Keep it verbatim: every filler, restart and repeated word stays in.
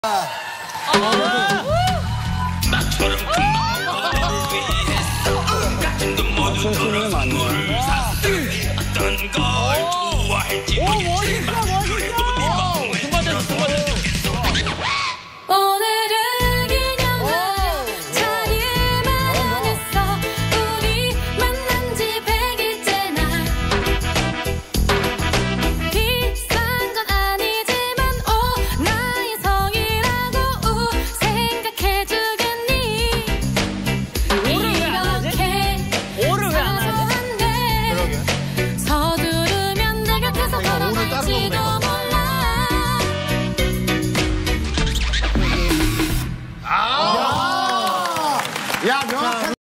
나처럼 금방 너를 위해서 같은 돈 모두 털어 선물을 샀어. 어떤 걸 좋아할지 모르겠지만